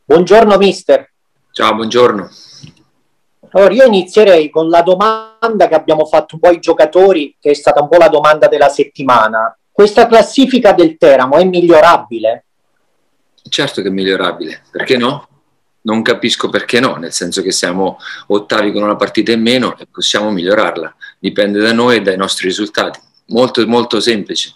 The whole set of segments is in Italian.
Buongiorno mister. Ciao, buongiorno. Allora, io inizierei con la domanda che abbiamo fatto un po' ai giocatori, che è stata un po' la domanda della settimana. Questa classifica del Teramo è migliorabile? Certo che è migliorabile, perché no? Non capisco perché no, nel senso che siamo ottavi con una partita in meno e possiamo migliorarla. Dipende da noi e dai nostri risultati. Molto, molto semplice.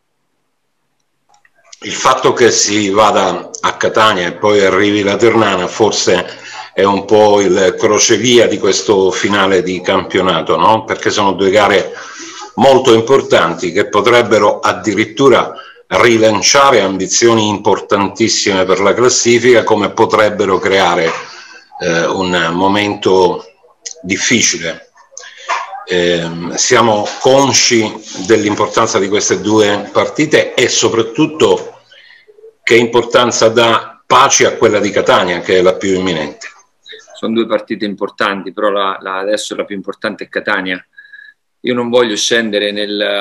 Il fatto che si vada a Catania e poi arrivi la Ternana forse è un po' il crocevia di questo finale di campionato, no? Perché sono due gare molto importanti che potrebbero addirittura rilanciare ambizioni importantissime per la classifica, come potrebbero creare un momento difficile. Siamo consci dell'importanza di queste due partite e soprattutto che importanza dà Paci a quella di Catania, che è la più imminente. Sono due partite importanti, però adesso la più importante è Catania. Io non voglio scendere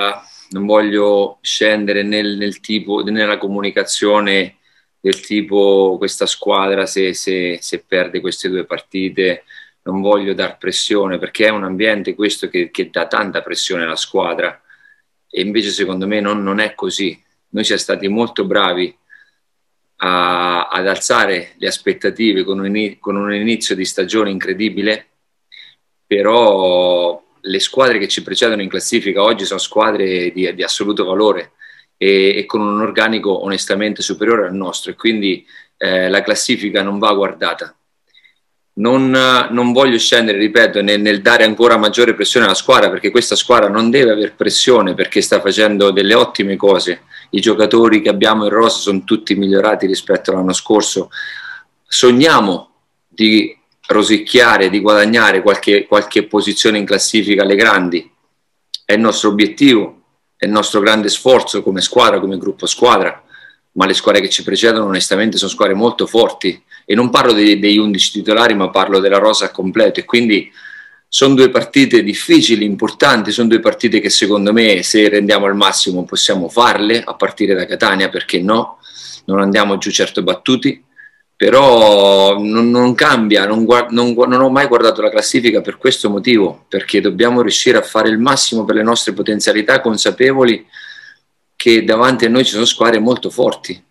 nel tipo, nella comunicazione del tipo questa squadra se perde queste due partite. Non voglio dar pressione, perché è un ambiente questo che dà tanta pressione alla squadra, e invece secondo me non è così. Noi siamo stati molto bravi ad alzare le aspettative con un inizio di stagione incredibile, però le squadre che ci precedono in classifica oggi sono squadre di assoluto valore e con un organico onestamente superiore al nostro, e quindi la classifica non va guardata. Non voglio scendere, ripeto, nel dare ancora maggiore pressione alla squadra, perché questa squadra non deve avere pressione, perché sta facendo delle ottime cose. I giocatori che abbiamo in rosa sono tutti migliorati rispetto all'anno scorso. Sogniamo di rosicchiare, di guadagnare qualche posizione in classifica alle grandi. È il nostro obiettivo, è il nostro grande sforzo come squadra, come gruppo squadra, ma le squadre che ci precedono onestamente sono squadre molto forti, e non parlo degli 11 titolari, ma parlo della rosa al completo, e quindi sono due partite difficili, importanti, sono due partite che secondo me, se rendiamo al massimo, possiamo farle a partire da Catania, perché no? Non andiamo giù certo battuti, però non cambia, non ho mai guardato la classifica per questo motivo, perché dobbiamo riuscire a fare il massimo per le nostre potenzialità, consapevoli che davanti a noi ci sono squadre molto forti,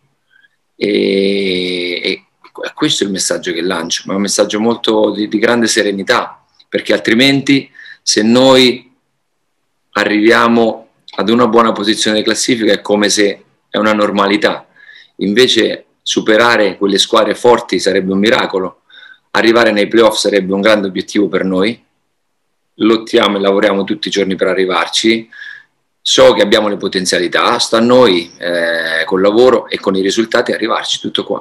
e questo è il messaggio che lancio, ma è un messaggio molto di grande serenità, perché altrimenti, se noi arriviamo ad una buona posizione di classifica, è come se è una normalità. Invece superare quelle squadre forti sarebbe un miracolo, arrivare nei playoff sarebbe un grande obiettivo per noi, lottiamo e lavoriamo tutti i giorni per arrivarci. So che abbiamo le potenzialità, sta a noi col lavoro e con i risultati arrivarci, tutto qua.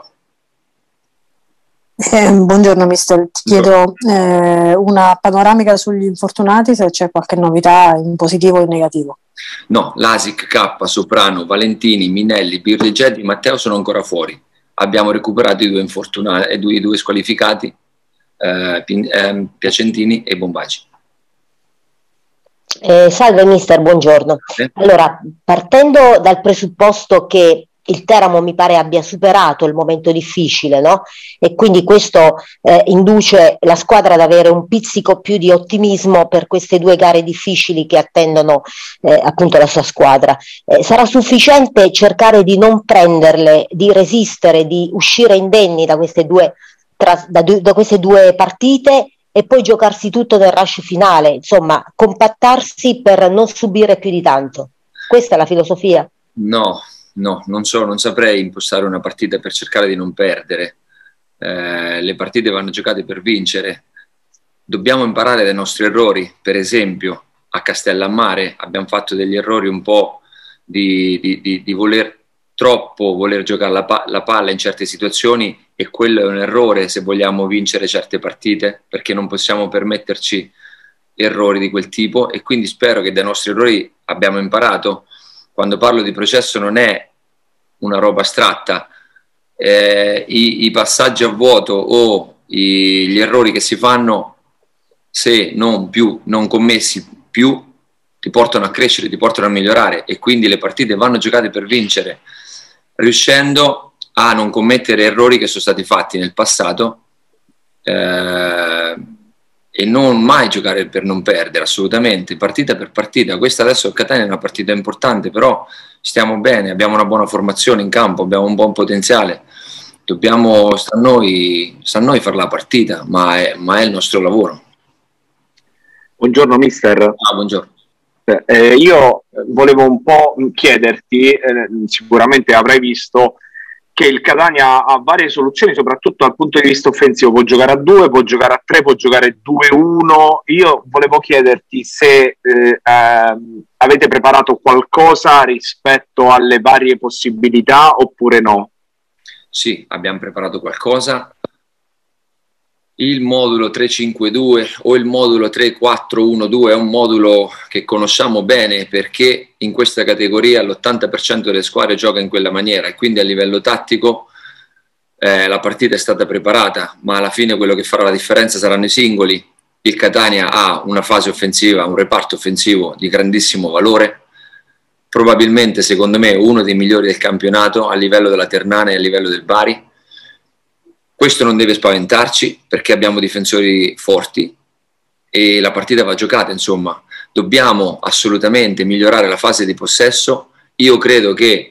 Buongiorno mister, ti chiedo una panoramica sugli infortunati, se c'è qualche novità in positivo o in negativo. No, Lasic, K, Soprano, Valentini, Minelli, Birleggetti, Matteo sono ancora fuori. Abbiamo recuperato i due infortunati, i due squalificati, Piacentini e Bombaci. Salve mister, buongiorno. Allora, partendo dal presupposto che il Teramo mi pare abbia superato il momento difficile, no? E quindi questo induce la squadra ad avere un pizzico più di ottimismo per queste due gare difficili che attendono appunto la sua squadra. Sarà sufficiente cercare di non prenderle, di resistere, di uscire indenni da queste due partite e poi giocarsi tutto nel rush finale, insomma, compattarsi per non subire più di tanto. Questa è la filosofia? No, non saprei impostare una partita per cercare di non perdere. Le partite vanno giocate per vincere. Dobbiamo imparare dai nostri errori. Per esempio, a Castellammare abbiamo fatto degli errori un po' di voler giocare la palla in certe situazioni, e quello è un errore se vogliamo vincere certe partite, perché non possiamo permetterci errori di quel tipo, e quindi spero che dai nostri errori abbiamo imparato. Quando parlo di processo non è una roba astratta, i passaggi a vuoto o gli errori che si fanno, se non commessi più, ti portano a crescere, ti portano a migliorare, e quindi le partite vanno giocate per vincere, riuscendo a non commettere errori che sono stati fatti nel passato e non mai giocare per non perdere, assolutamente, partita per partita. Questa adesso a Catania è una partita importante, però stiamo bene, abbiamo una buona formazione in campo, abbiamo un buon potenziale. Sta a noi fare la partita, ma è il nostro lavoro. Buongiorno mister. Ah, buongiorno. Io volevo un po' chiederti, sicuramente avrai visto che il Catania ha varie soluzioni, soprattutto dal punto di vista offensivo, può giocare a 2, può giocare a 3, può giocare 2-1. Io volevo chiederti se avete preparato qualcosa rispetto alle varie possibilità oppure no. Sì, abbiamo preparato qualcosa. Il modulo 3-5-2 o il modulo 3-4-1-2 è un modulo che conosciamo bene, perché in questa categoria l'80% delle squadre gioca in quella maniera, e quindi a livello tattico la partita è stata preparata, ma alla fine quello che farà la differenza saranno i singoli. Il Catania ha una fase offensiva, un reparto offensivo di grandissimo valore, probabilmente secondo me uno dei migliori del campionato a livello della Ternana e a livello del Bari. Questo non deve spaventarci, perché abbiamo difensori forti e la partita va giocata, insomma. Dobbiamo assolutamente migliorare la fase di possesso. Io credo che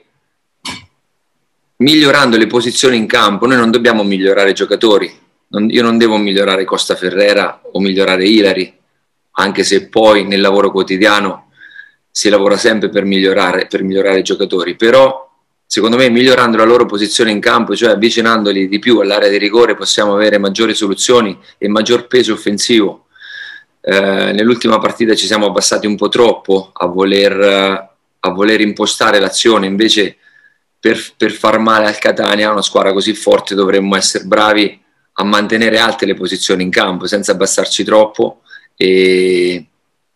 migliorando le posizioni in campo, noi non dobbiamo migliorare i giocatori. Io non devo migliorare Costa Ferrera o migliorare Ilari, anche se poi nel lavoro quotidiano si lavora sempre per migliorare i giocatori, però secondo me migliorando la loro posizione in campo, cioè avvicinandoli di più all'area di rigore, possiamo avere maggiori soluzioni e maggior peso offensivo. Nell'ultima partita ci siamo abbassati un po' troppo a voler impostare l'azione, invece per far male al Catania, una squadra così forte, dovremmo essere bravi a mantenere alte le posizioni in campo senza abbassarci troppo, e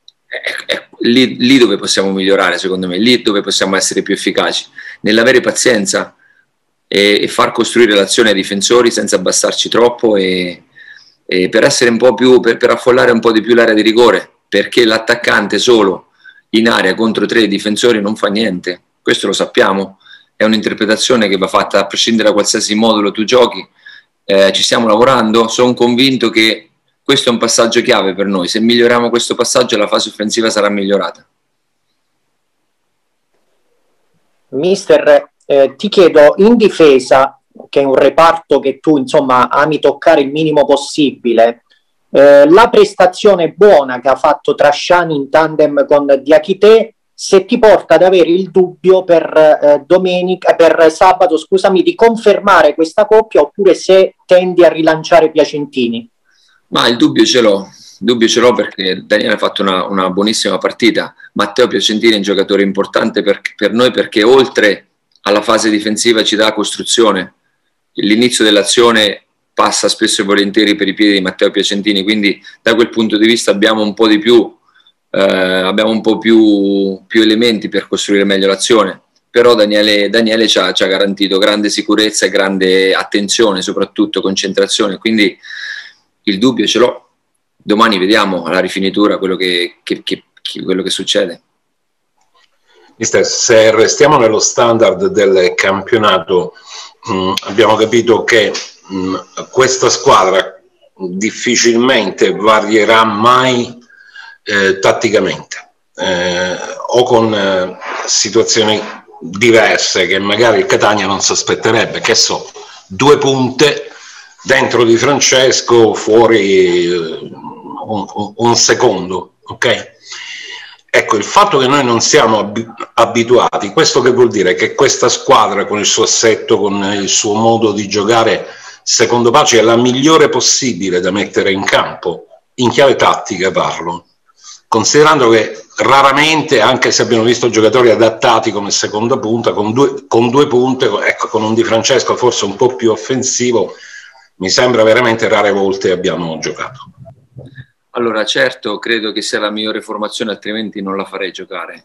lì dove possiamo migliorare, secondo me, lì dove possiamo essere più efficaci, nell'avere pazienza e far costruire l'azione ai difensori senza abbassarci troppo, e per essere un po' più, per affollare un po' di più l'area di rigore, perché l'attaccante solo in area contro 3 difensori non fa niente, questo lo sappiamo, è un'interpretazione che va fatta a prescindere da qualsiasi modulo tu giochi. Ci stiamo lavorando, sono convinto che questo è un passaggio chiave per noi. Se miglioriamo questo passaggio, la fase offensiva sarà migliorata. Mister, ti chiedo, in difesa, che è un reparto che tu insomma ami toccare il minimo possibile, la prestazione buona che ha fatto Trasciani in tandem con Diakité, se ti porta ad avere il dubbio per sabato, scusami, di confermare questa coppia, oppure se tendi a rilanciare Piacentini. Ma il dubbio ce l'ho perché Daniele ha fatto una buonissima partita. Matteo Piacentini è un giocatore importante per noi, perché oltre alla fase difensiva ci dà costruzione. L'inizio dell'azione passa spesso e volentieri per i piedi di Matteo Piacentini, quindi da quel punto di vista abbiamo un po' di più, abbiamo un po' più elementi per costruire meglio l'azione. Però Daniele ci ha garantito grande sicurezza e grande attenzione, soprattutto concentrazione, quindi il dubbio ce l'ho. Domani vediamo alla rifinitura quello che succede. Mister, se restiamo nello standard del campionato, abbiamo capito che questa squadra difficilmente varierà mai tatticamente, o con situazioni diverse che magari il Catania non si aspetterebbe, che so, 2 punte dentro di Francesco, fuori un secondo, ok? Ecco, il fatto che noi non siamo abituati, questo che vuol dire? Che questa squadra, con il suo assetto, con il suo modo di giocare, secondo Paci è la migliore possibile da mettere in campo, in chiave tattica parlo, considerando che raramente, anche se abbiamo visto giocatori adattati come seconda punta, con due punte, ecco, con un Di Francesco forse un po' più offensivo, mi sembra veramente rare volte abbiamo giocato. Allora, certo, credo che sia la migliore formazione, altrimenti non la farei giocare.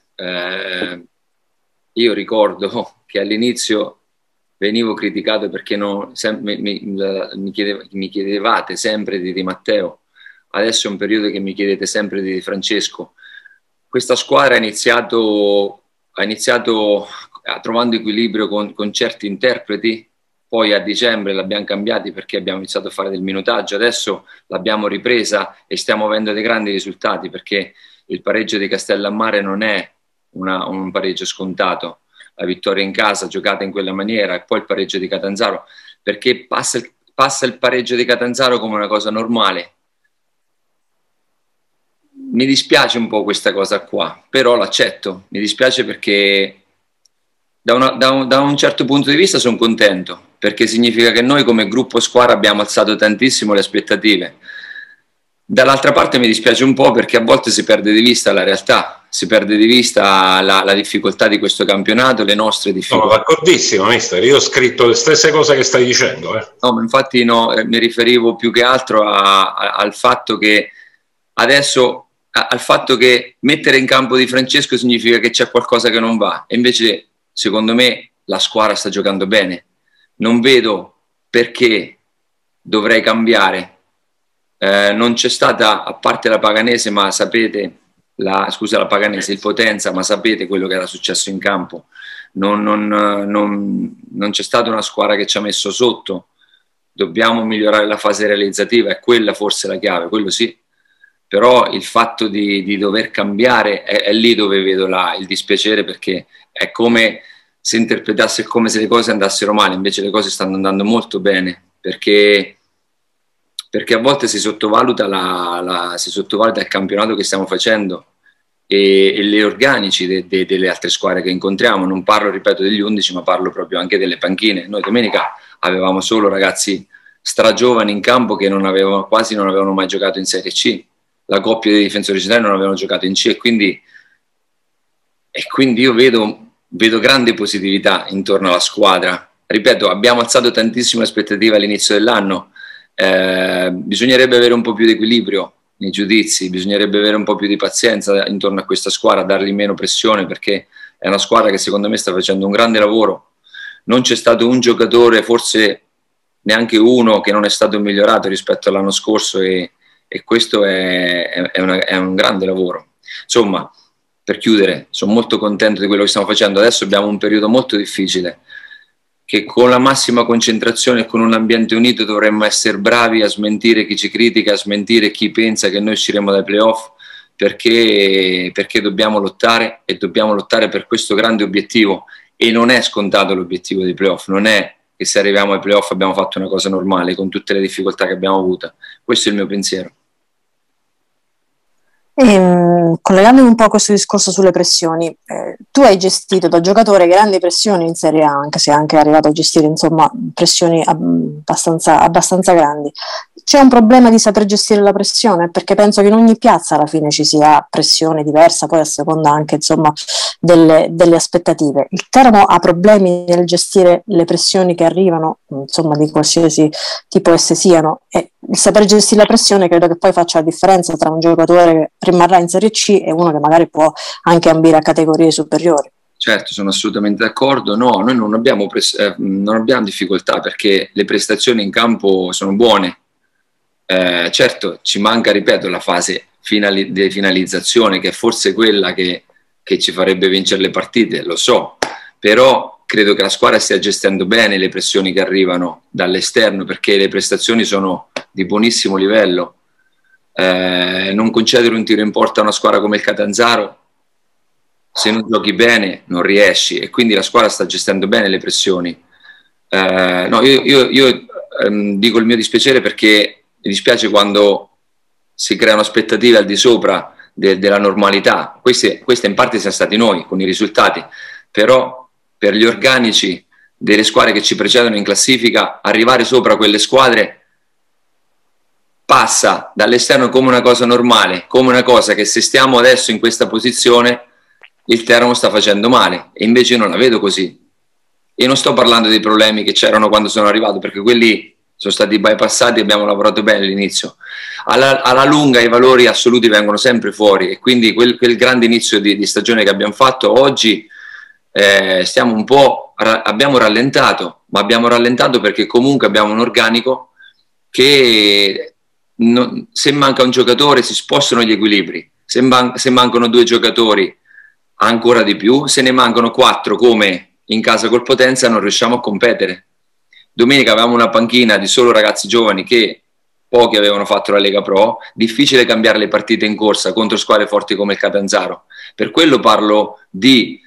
Io ricordo che all'inizio venivo criticato perché mi chiedevate sempre di Matteo, adesso è un periodo che mi chiedete sempre di Francesco. Questa squadra ha iniziato trovando equilibrio con certi interpreti, poi a dicembre l'abbiamo cambiati perché abbiamo iniziato a fare del minutaggio, adesso l'abbiamo ripresa e stiamo avendo dei grandi risultati, perché il pareggio di Castellammare non è un pareggio scontato, la vittoria in casa giocata in quella maniera e poi il pareggio di Catanzaro, perché passa il pareggio di Catanzaro come una cosa normale. Mi dispiace un po' questa cosa qua, però l'accetto, mi dispiace perché da un certo punto di vista sono contento, perché significa che noi come gruppo squadra abbiamo alzato tantissimo le aspettative. Dall'altra parte mi dispiace un po' perché a volte si perde di vista la realtà, si perde di vista la difficoltà di questo campionato, le nostre difficoltà. Sono d'accordissimo, mister, io ho scritto le stesse cose che stai dicendo. No, ma infatti no, mi riferivo più che altro al fatto che adesso, al fatto che mettere in campo Di Francesco significa che c'è qualcosa che non va, e invece secondo me la squadra sta giocando bene, non vedo perché dovrei cambiare. Non c'è stata, a parte la Paganese, ma sapete, la Paganese, il Potenza, ma sapete quello che era successo in campo, non c'è stata una squadra che ci ha messo sotto. Dobbiamo migliorare la fase realizzativa, è quella forse la chiave, quello sì, però il fatto di dover cambiare è lì dove vedo il dispiacere, perché è come se interpretasse come se le cose andassero male, invece le cose stanno andando molto bene, perché a volte si sottovaluta il campionato che stiamo facendo e le organici delle altre squadre che incontriamo. Non parlo, ripeto, degli 11, ma parlo proprio anche delle panchine. Noi domenica avevamo solo ragazzi stragiovani in campo che quasi non avevano mai giocato in Serie C. La coppia dei difensori centrali non avevano giocato in C, e quindi io vedo grande positività intorno alla squadra. Ripeto, abbiamo alzato tantissime aspettative all'inizio dell'anno. Bisognerebbe avere un po' più di equilibrio nei giudizi, bisognerebbe avere un po' più di pazienza intorno a questa squadra, dargli meno pressione, perché è una squadra che secondo me sta facendo un grande lavoro. Non c'è stato un giocatore, forse neanche uno, che non è stato migliorato rispetto all'anno scorso, e questo è un grande lavoro. Insomma, per chiudere, sono molto contento di quello che stiamo facendo. Adesso abbiamo un periodo molto difficile, che con la massima concentrazione e con un ambiente unito dovremmo essere bravi a smentire chi ci critica, a smentire chi pensa che noi usciremo dai playoff, perché dobbiamo lottare, e dobbiamo lottare per questo grande obiettivo, e non è scontato l'obiettivo dei playoff, non è che se arriviamo ai playoff abbiamo fatto una cosa normale con tutte le difficoltà che abbiamo avuto. Questo è il mio pensiero. Collegandomi un po' a questo discorso sulle pressioni, tu hai gestito da giocatore grandi pressioni in Serie A, anche se è anche arrivato a gestire, insomma, pressioni abbastanza grandi. C'è un problema di saper gestire la pressione? Perché penso che in ogni piazza alla fine ci sia pressione diversa, poi a seconda anche, insomma, delle aspettative. Il Teramo ha problemi nel gestire le pressioni che arrivano, insomma, di qualsiasi tipo esse siano, e il saper gestire la pressione credo che poi faccia la differenza tra un giocatore che rimarrà in Serie C e uno che magari può anche ambire a categorie superiori. Certo, sono assolutamente d'accordo. No, noi non abbiamo difficoltà, perché le prestazioni in campo sono buone. Certo, ci manca, ripeto, la fase di finalizzazione, che è forse quella che ci farebbe vincere le partite, lo so, però credo che la squadra stia gestendo bene le pressioni che arrivano dall'esterno, perché le prestazioni sono di buonissimo livello. Non concedere un tiro in porta a una squadra come il Catanzaro, se non giochi bene non riesci, e quindi la squadra sta gestendo bene le pressioni. No, io dico il mio dispiacere, perché mi dispiace quando si creano aspettative al di sopra della normalità. Queste in parte siamo stati noi con i risultati, però per gli organici delle squadre che ci precedono in classifica, arrivare sopra quelle squadre passa dall'esterno come una cosa normale, come una cosa che, se stiamo adesso in questa posizione, il Teramo sta facendo male, e invece io non la vedo così. E non sto parlando dei problemi che c'erano quando sono arrivato, perché quelli sono stati bypassati e abbiamo lavorato bene all'inizio. Alla lunga i valori assoluti vengono sempre fuori, e quindi quel grande inizio di stagione che abbiamo fatto oggi, stiamo un po', abbiamo rallentato, ma abbiamo rallentato perché comunque abbiamo un organico che se manca un giocatore si spostano gli equilibri, se mancano 2 giocatori ancora di più, se ne mancano 4 come in casa col Potenza non riusciamo a competere. Domenica avevamo una panchina di solo ragazzi giovani che pochi avevano fatto la Lega Pro, difficile cambiare le partite in corsa contro squadre forti come il Catanzaro. Per quello parlo di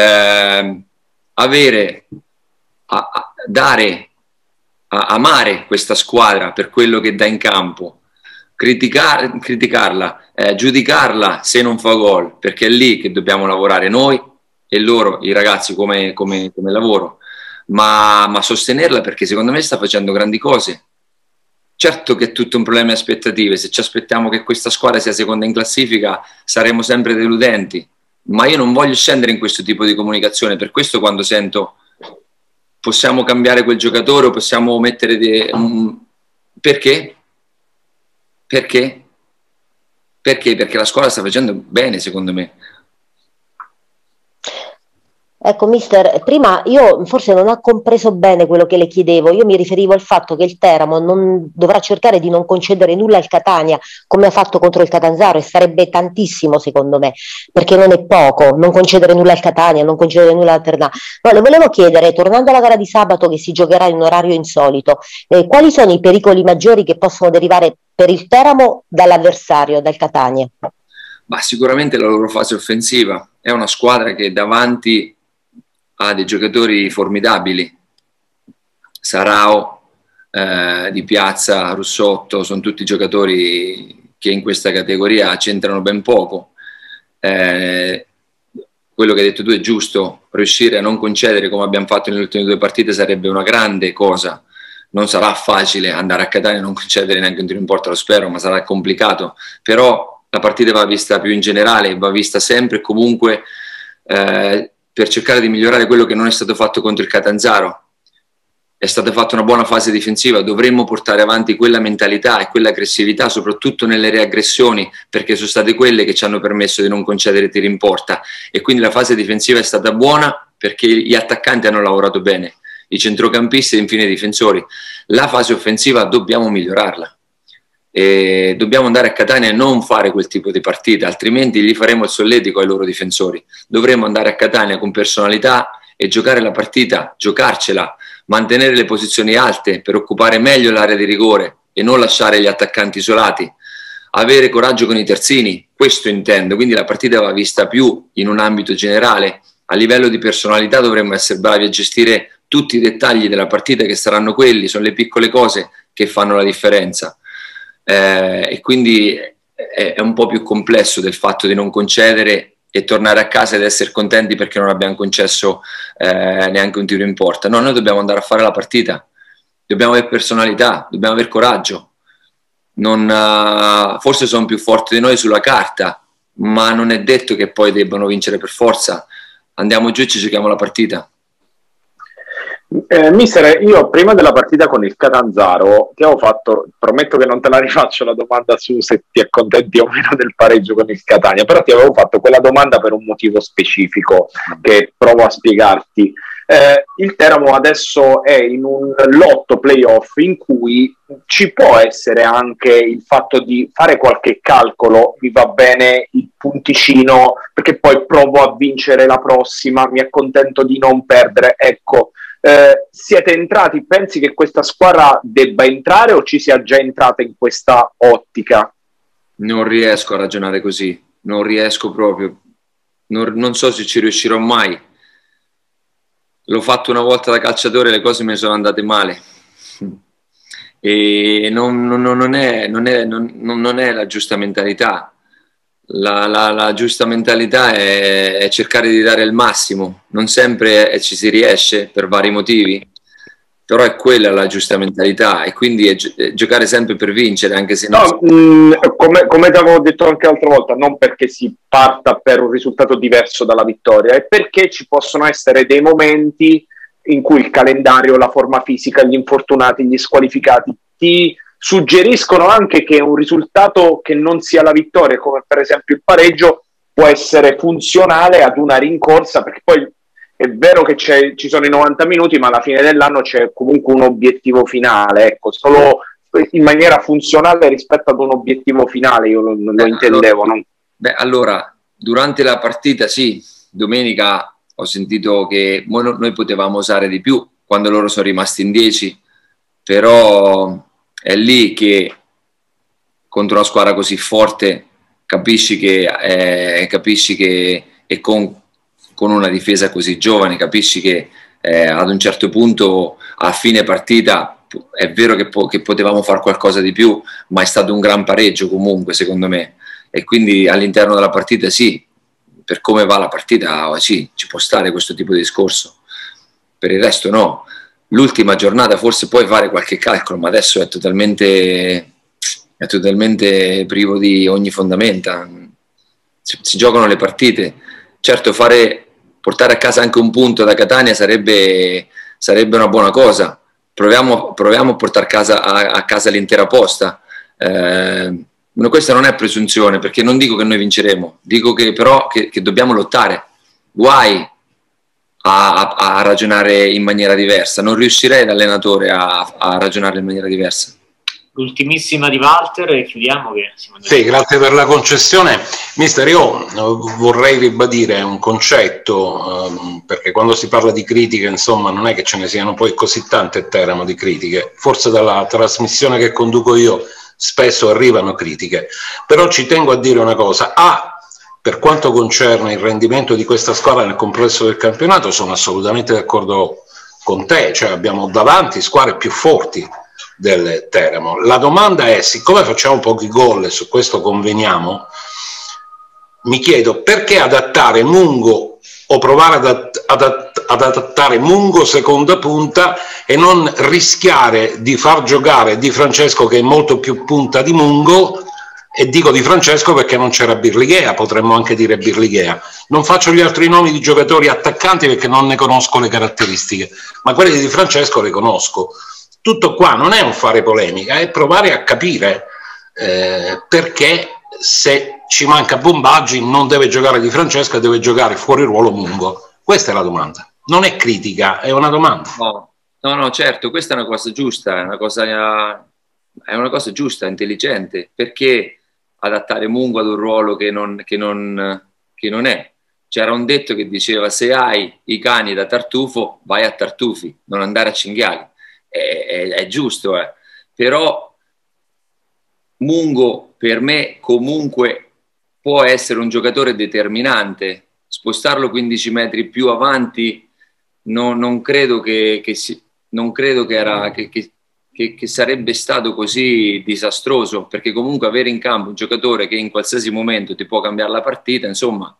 amare questa squadra per quello che dà in campo, criticarla, giudicarla se non fa gol, perché è lì che dobbiamo lavorare noi e loro, i ragazzi, come lavoro, ma sostenerla, perché secondo me sta facendo grandi cose. Certo che è tutto un problema di aspettative, se ci aspettiamo che questa squadra sia seconda in classifica saremo sempre deludenti, ma io non voglio scendere in questo tipo di comunicazione. Per questo quando sento possiamo cambiare quel giocatore o possiamo mettere perché? Perché? Perché la squadra sta facendo bene, secondo me. Ecco, mister, prima io forse non ho compreso bene quello che le chiedevo. Io mi riferivo al fatto che il Teramo non dovrà cercare di non concedere nulla al Catania, come ha fatto contro il Catanzaro, e sarebbe tantissimo secondo me, perché non è poco non concedere nulla al Catania, non concedere nulla al Ternana. No, le volevo chiedere, tornando alla gara di sabato che si giocherà in un orario insolito, quali sono i pericoli maggiori che possono derivare per il Teramo dall'avversario, dal Catania? Ma sicuramente la loro fase offensiva. È una squadra che davanti ha dei giocatori formidabili, Sarao, Di Piazza, Russotto, sono tutti giocatori che in questa categoria c'entrano ben poco. Quello che hai detto tu è giusto, riuscire a non concedere come abbiamo fatto nelle ultime 2 partite sarebbe una grande cosa. Non sarà facile andare a Catania e non concedere neanche un tiro in porta, lo spero, ma sarà complicato. Però la partita va vista più in generale, va vista sempre e comunque per cercare di migliorare quello che non è stato fatto contro il Catanzaro. È stata fatta una buona fase difensiva, dovremmo portare avanti quella mentalità e quell'aggressività, soprattutto nelle reaggressioni, perché sono state quelle che ci hanno permesso di non concedere tiri in porta, e quindi la fase difensiva è stata buona perché gli attaccanti hanno lavorato bene, i centrocampisti e infine i difensori. La fase offensiva dobbiamo migliorarla. E dobbiamo andare a Catania e non fare quel tipo di partita, altrimenti gli faremo il solletico ai loro difensori. Dovremmo andare a Catania con personalità e giocare la partita, giocarcela, mantenere le posizioni alte per occupare meglio l'area di rigore e non lasciare gli attaccanti isolati, avere coraggio con i terzini, questo intendo. Quindi la partita va vista più in un ambito generale. A livello di personalità dovremmo essere bravi a gestire tutti i dettagli della partita, che saranno quelli, sono le piccole cose che fanno la differenza. E quindi è un po' più complesso del fatto di non concedere e tornare a casa ed essere contenti perché non abbiamo concesso neanche un tiro in porta. No, noi dobbiamo andare a fare la partita, dobbiamo avere personalità, dobbiamo avere coraggio. Forse sono più forti di noi sulla carta, ma non è detto che poi debbano vincere per forza. Andiamo giù e ci giochiamo la partita. Mister, io prima della partita con il Catanzaro ti avevo fatto, prometto che non te la rifaccio la domanda su se ti accontenti o meno del pareggio con il Catania, però ti avevo fatto quella domanda per un motivo specifico che provo a spiegarti. Il Teramo adesso è in un lotto playoff in cui ci può essere anche il fatto di fare qualche calcolo, mi va bene il punticino perché poi provo a vincere la prossima, mi accontento di non perdere, ecco. Siete entrati, pensi che questa squadra debba entrare o ci sia già entrata in questa ottica? Non riesco a ragionare così, non riesco proprio, non so se ci riuscirò mai. L'ho fatto una volta da calciatore, le cose mi sono andate male e non è la giusta mentalità. La giusta mentalità è cercare di dare il massimo, non sempre ci si riesce per vari motivi, però è quella la giusta mentalità, e quindi è giocare sempre per vincere, anche se no, come ti avevo detto anche l'altra volta, non perché si parta per un risultato diverso dalla vittoria, è perché ci possono essere dei momenti in cui il calendario, la forma fisica, gli infortunati, gli squalificati ti suggeriscono anche che un risultato che non sia la vittoria, come per esempio il pareggio, può essere funzionale ad una rincorsa, perché poi è vero che ci sono i 90 minuti, ma alla fine dell'anno c'è comunque un obiettivo finale, ecco, solo in maniera funzionale rispetto ad un obiettivo finale, io lo intendevo. Allora, durante la partita sì, domenica ho sentito che noi potevamo usare di più, quando loro sono rimasti in 10, però è lì che contro una squadra così forte capisci che e con una difesa così giovane capisci che ad un certo punto a fine partita è vero che potevamo fare qualcosa di più, ma è stato un gran pareggio comunque secondo me, e quindi all'interno della partita sì, per come va la partita sì, ci può stare questo tipo di discorso, per il resto no. L'ultima giornata forse puoi fare qualche calcolo, ma adesso è totalmente privo di ogni fondamenta. Si giocano le partite, certo portare a casa anche un punto da Catania sarebbe una buona cosa. Proviamo a portare a casa l'intera posta. Questa non è presunzione, perché non dico che noi vinceremo, dico che però che dobbiamo lottare. Guai a ragionare in maniera diversa, non riuscirei da allenatore a ragionare in maniera diversa. L'ultimissima di Walter e chiudiamo. Sì, grazie per la concessione. Mister, io vorrei ribadire un concetto, perché quando si parla di critiche, insomma, non è che ce ne siano poi così tante a Teramo di critiche, forse dalla trasmissione che conduco io spesso arrivano critiche, però ci tengo a dire una cosa. Per quanto concerne il rendimento di questa squadra nel complesso del campionato, sono assolutamente d'accordo con te, cioè abbiamo davanti squadre più forti del Teramo. La domanda è, siccome facciamo pochi gol e su questo conveniamo, mi chiedo perché adattare Mungo o provare ad adattare Mungo seconda punta e non rischiare di far giocare Di Francesco, che è molto più punta di Mungo. E dico Di Francesco perché non c'era Birlighea, potremmo anche dire Birlighea. Non faccio gli altri nomi di giocatori attaccanti perché non ne conosco le caratteristiche, ma quelle di Di Francesco le conosco. Tutto qua non è un fare polemica, è provare a capire perché se ci manca Bombaggi non deve giocare Di Francesco e deve giocare fuori ruolo Mungo. Questa è la domanda, non è critica, è una domanda. No, certo, questa è una cosa giusta, è una cosa giusta, intelligente, perché adattare Mungo ad un ruolo che non è. C'era un detto che diceva: se hai i cani da tartufo vai a tartufi, non andare a cinghiali. È giusto, però Mungo per me comunque può essere un giocatore determinante. Spostarlo 15 metri più avanti non credo che sarebbe stato così disastroso, perché comunque avere in campo un giocatore che in qualsiasi momento ti può cambiare la partita, insomma,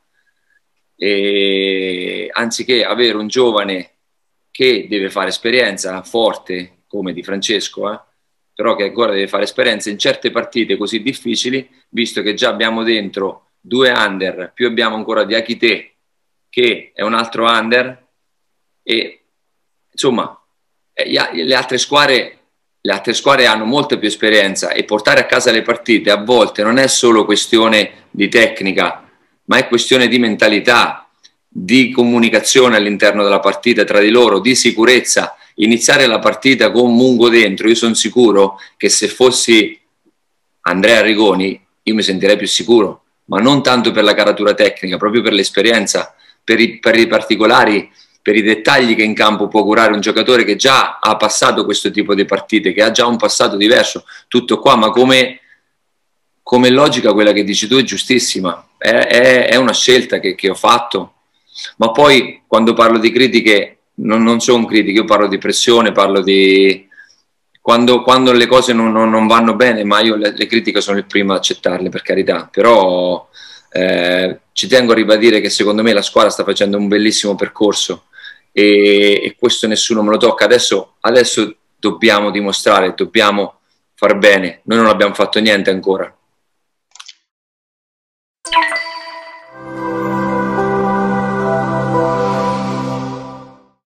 anziché avere un giovane che deve fare esperienza forte come Di Francesco, però che ancora deve fare esperienza in certe partite così difficili, visto che già abbiamo dentro 2 under, più abbiamo ancora di Akite che è un altro under, e insomma le altre squadre hanno molta più esperienza, e portare a casa le partite a volte non è solo questione di tecnica, ma è questione di mentalità, di comunicazione all'interno della partita tra di loro, di sicurezza. Iniziare la partita con Mungo dentro, io sono sicuro che se fossi Andrea Rigoni io mi sentirei più sicuro, ma non tanto per la caratura tecnica, proprio per l'esperienza, per i particolari, per i dettagli che in campo può curare un giocatore che già ha passato questo tipo di partite, che ha già un passato diverso. Tutto qua, ma come logica quella che dici tu è giustissima, è una scelta che ho fatto. Ma poi quando parlo di critiche non sono critiche, io parlo di pressione, parlo di quando le cose non vanno bene, ma io le critiche sono il primo ad accettarle, per carità, però ci tengo a ribadire che secondo me la squadra sta facendo un bellissimo percorso, e questo nessuno me lo tocca. Adesso dobbiamo dimostrare, dobbiamo far bene, noi non abbiamo fatto niente ancora.